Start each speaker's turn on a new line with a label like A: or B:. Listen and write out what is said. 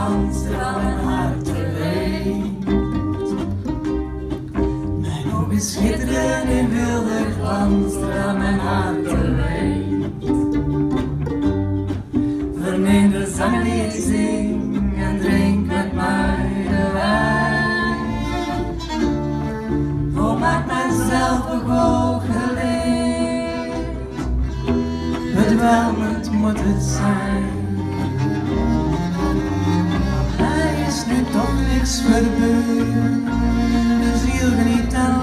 A: Amsterdam en harte weet. Mijn ogen schitteren in wilde Amsterdam en harte weet. Verneem de zangen die ik zing en drink met mij de wijn. Volmaak mijzelf begoocheling, bedwelmend moet het zijn. Er is nu toch niks gebeurd, de ziel geniet aan